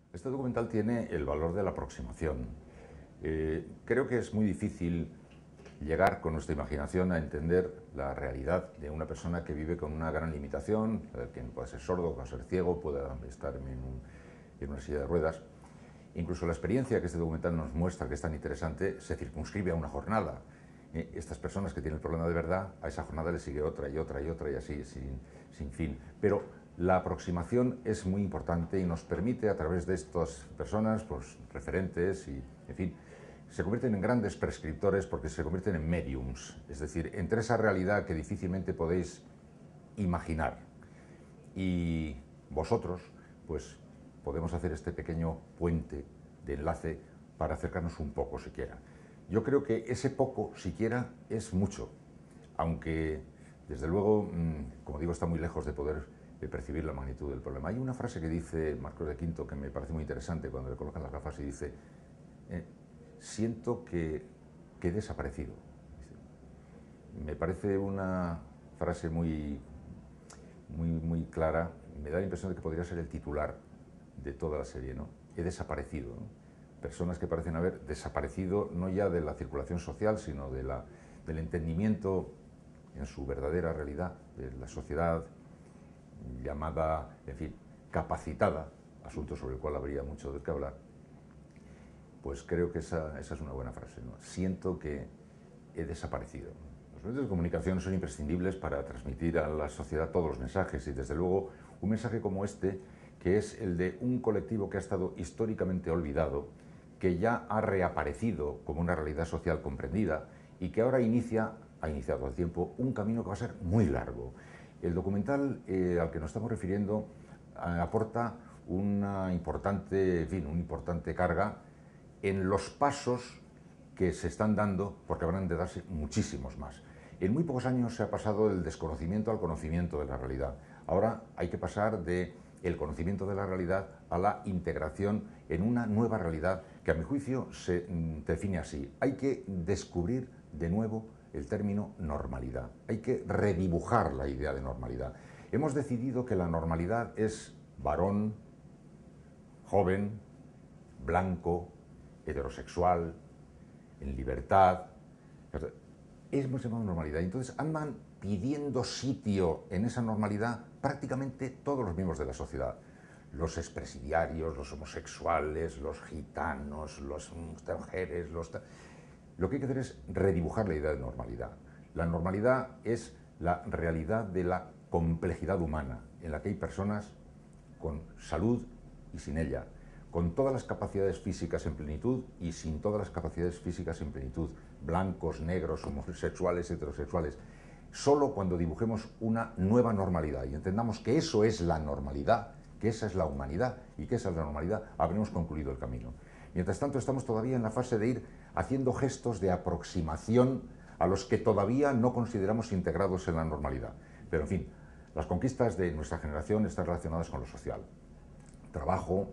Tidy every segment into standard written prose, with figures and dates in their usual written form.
Este documental tiene el valor de la aproximación. Creo que es muy difícil llegar con nuestra imaginación a entender la realidad de una persona que vive con una gran limitación, quien puede ser sordo, puede ser ciego, puede estar en una silla de ruedas. Incluso la experiencia que este documental nos muestra, que es tan interesante, se circunscribe a una jornada. Estas personas que tienen el problema de verdad, a esa jornada le sigue otra y otra y otra y así, sin fin. Pero la aproximación es muy importante y nos permite, a través de estas personas, pues, referentes y, en fin, se convierten en grandes prescriptores porque se convierten en mediums, es decir, entre esa realidad que difícilmente podéis imaginar y vosotros, pues podemos hacer este pequeño puente de enlace para acercarnos un poco siquiera. Yo creo que ese poco siquiera es mucho, aunque desde luego, como digo, está muy lejos de poder percibir la magnitud del problema. Hay una frase que dice Marcos de Quinto que me parece muy interesante cuando le colocan las gafas y dice: siento que he desaparecido. Me parece una frase muy clara. Me da la impresión de que podría ser el titular de toda la serie, ¿no? He desaparecido, ¿no? Personas que parecen haber desaparecido no ya de la circulación social, sino del entendimiento en su verdadera realidad de la sociedad llamada, en fin, capacitada, asunto sobre el cual habría mucho de qué hablar. Pues creo que esa es una buena frase, ¿no? Siento que he desaparecido. Los medios de comunicación son imprescindibles para transmitir a la sociedad todos los mensajes y, desde luego, un mensaje como este, que es el de un colectivo que ha estado históricamente olvidado, que ya ha reaparecido como una realidad social comprendida y que ahora ha iniciado al tiempo un camino que va a ser muy largo. El documental al que nos estamos refiriendo aporta una importante carga en los pasos que se están dando, porque habrán de darse muchísimos más. En muy pocos años se ha pasado del desconocimiento al conocimiento de la realidad. Ahora hay que pasar del conocimiento de la realidad a la integración en una nueva realidad que, a mi juicio, se define así. Hay que descubrir de nuevo el término normalidad. Hay que redibujar la idea de normalidad. Hemos decidido que la normalidad es varón, joven, blanco, heterosexual, en libertad. Hemos llamado normalidad. Entonces andan pidiendo sitio en esa normalidad prácticamente todos los miembros de la sociedad. Los expresidiarios, los homosexuales, los gitanos, los extranjeros. Lo que hay que hacer es redibujar la idea de normalidad. La normalidad es la realidad de la complejidad humana, en la que hay personas con salud y sin ella, con todas las capacidades físicas en plenitud y sin todas las capacidades físicas en plenitud, blancos, negros, homosexuales, heterosexuales. Solo cuando dibujemos una nueva normalidad y entendamos que eso es la normalidad, que esa es la humanidad y que esa es la normalidad, habremos concluido el camino. Mientras tanto, estamos todavía en la fase de ir haciendo gestos de aproximación a los que todavía no consideramos integrados en la normalidad. Pero, en fin, las conquistas de nuestra generación están relacionadas con lo social. Trabajo,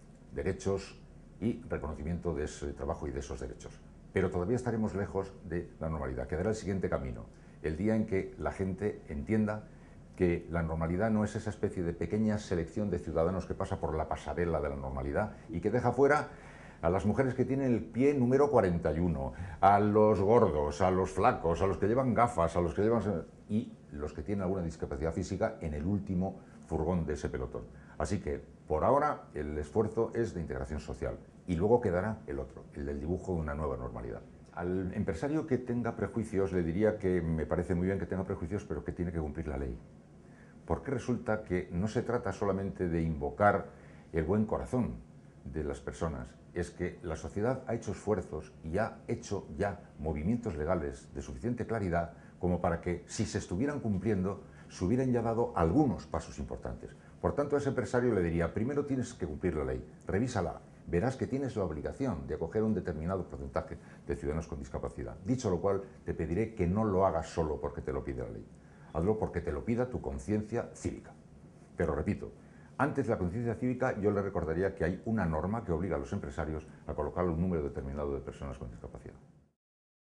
derechos y reconocimiento de ese trabajo y de esos derechos. Pero todavía estaremos lejos de la normalidad. Quedará el siguiente camino, el día en que la gente entienda que la normalidad no es esa especie de pequeña selección de ciudadanos que pasa por la pasarela de la normalidad y que deja fuera a las mujeres que tienen el pie número 41, a los gordos, a los flacos, a los que llevan gafas, a los que llevan... y los que tienen alguna discapacidad física en el último furgón de ese pelotón. Así que, por ahora, el esfuerzo es de integración social y luego quedará el otro, el del dibujo de una nueva normalidad. Al empresario que tenga prejuicios le diría que me parece muy bien que tenga prejuicios, pero que tiene que cumplir la ley. Porque resulta que no se trata solamente de invocar el buen corazón de las personas, es que la sociedad ha hecho esfuerzos y ha hecho ya movimientos legales de suficiente claridad como para que, si se estuvieran cumpliendo, se hubieran ya dado algunos pasos importantes. Por tanto, a ese empresario le diría: primero tienes que cumplir la ley, revísala, verás que tienes la obligación de acoger un determinado porcentaje de ciudadanos con discapacidad. Dicho lo cual, te pediré que no lo hagas solo porque te lo pide la ley. Hazlo porque te lo pida tu conciencia cívica. Pero repito, antes de la conciencia cívica, yo le recordaría que hay una norma que obliga a los empresarios a colocar un número determinado de personas con discapacidad.